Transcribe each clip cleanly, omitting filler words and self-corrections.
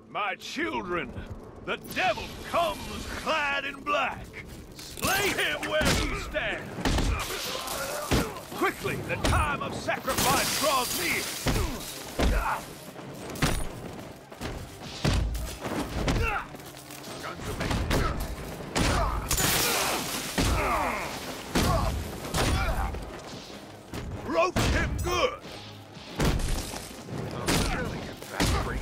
My children, the devil comes clad in black. Slay him where he stands. Quickly, the time of sacrifice draws near. Guns are made. Roast him good. Surely you fat freak.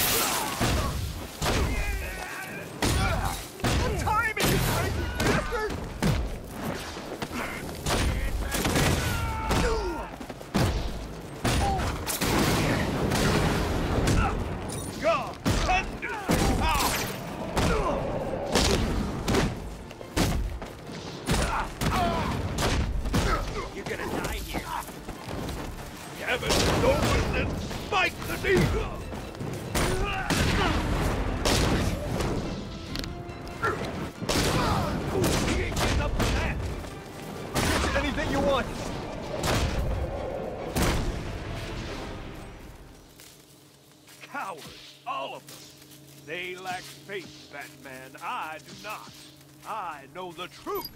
What time is it, crazy bastard? God, tender power. You're gonna die here. Heaven's open and spike the needle. He ain't getting up for that. Anything you want. Cowards, all of them. They lack faith, Batman. I do not. I know the truth.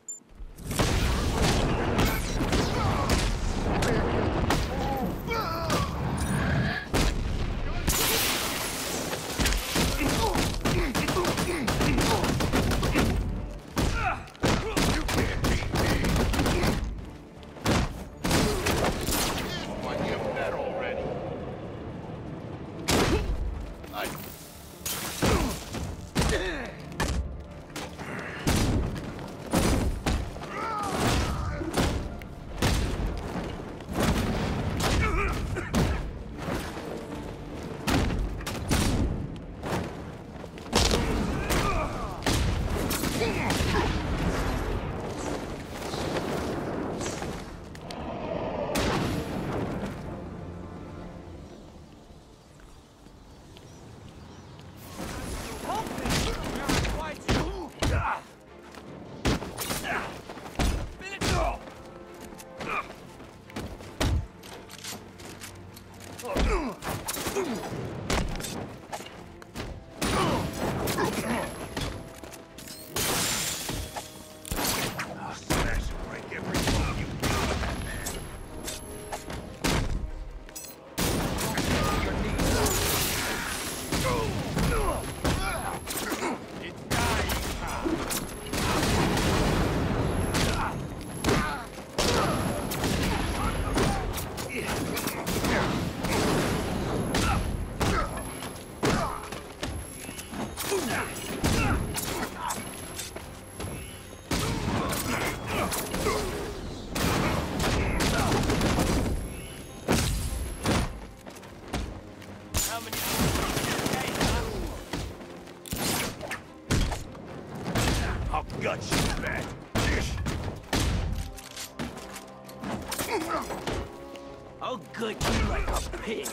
I'll gut you like a pig.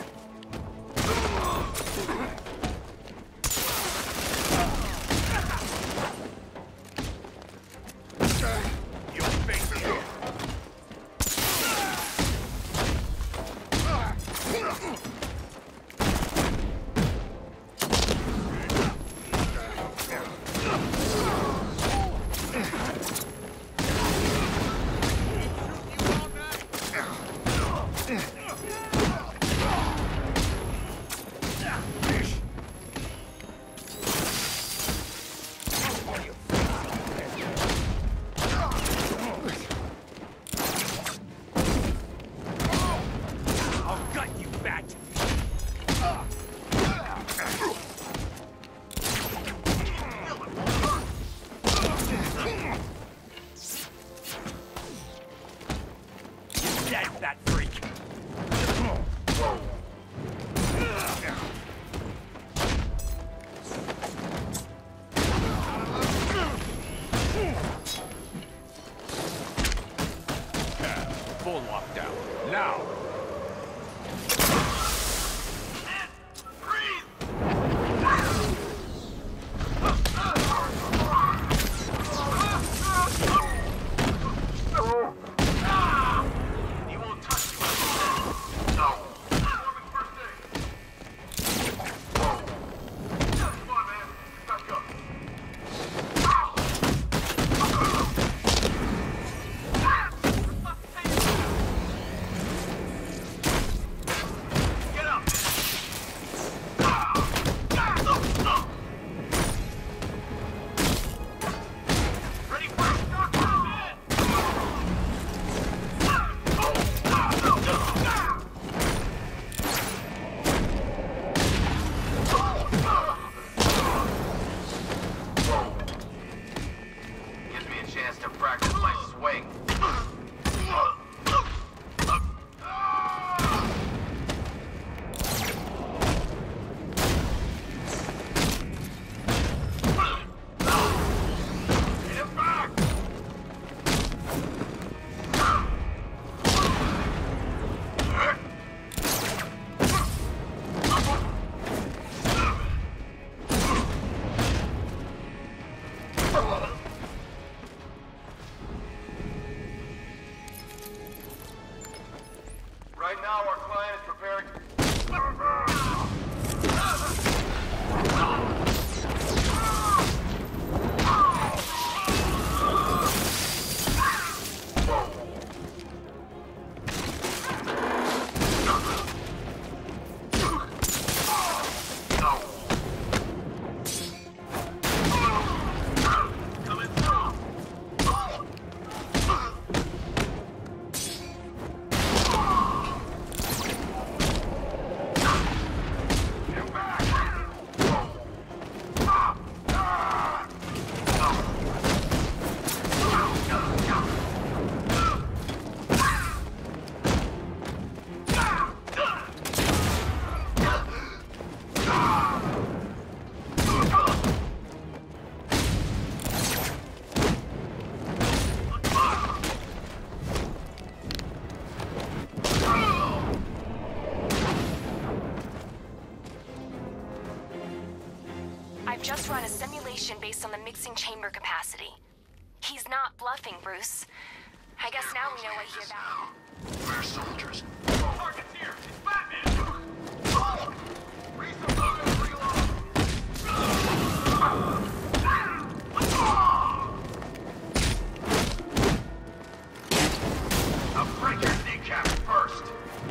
Your face here. I've just run a simulation based on the mixing chamber capacity. He's not bluffing, Bruce. I guess now we know what he's about. We're soldiers. Target's here! It's Batman! Resupply, reload! I'll break your kneecap first.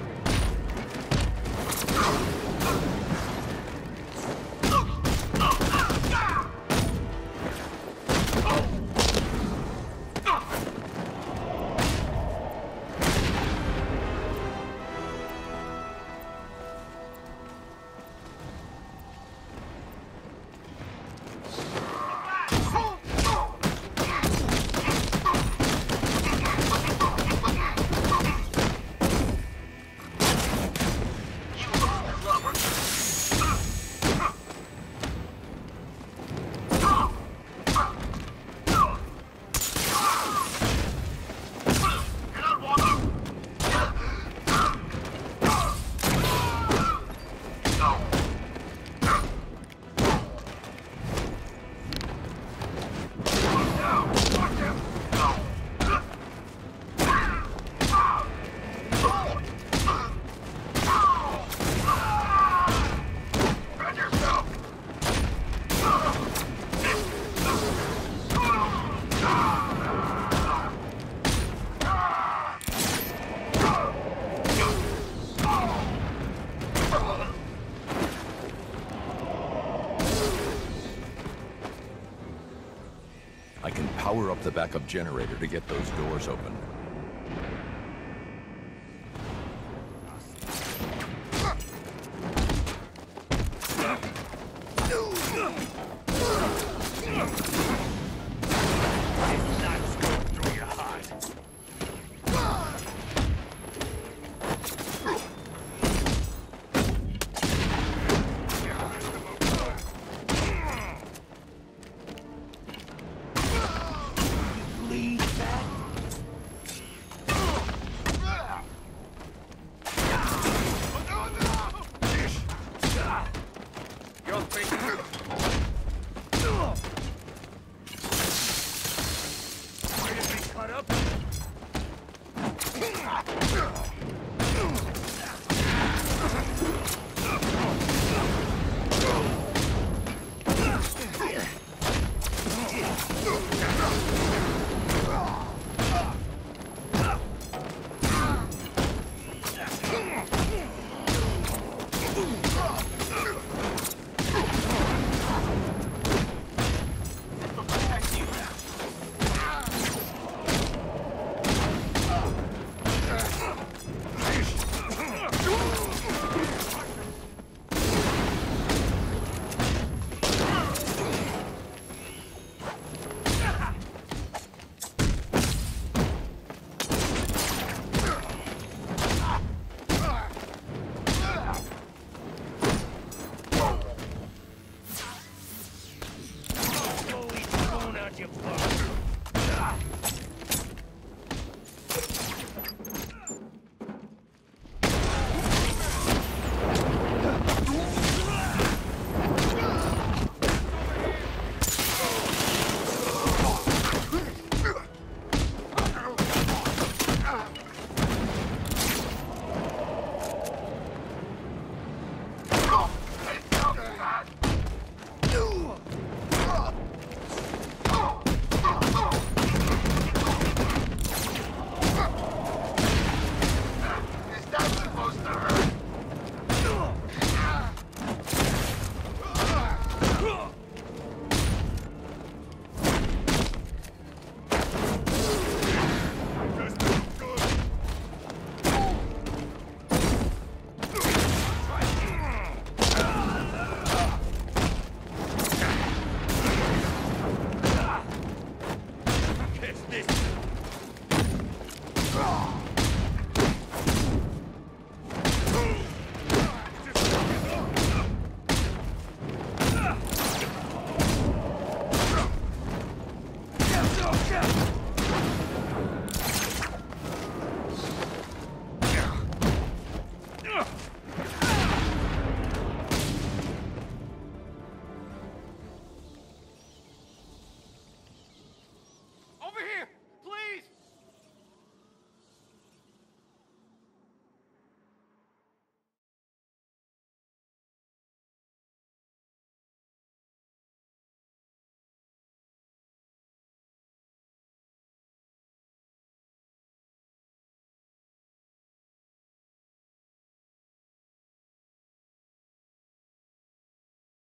I can power up the backup generator to get those doors open.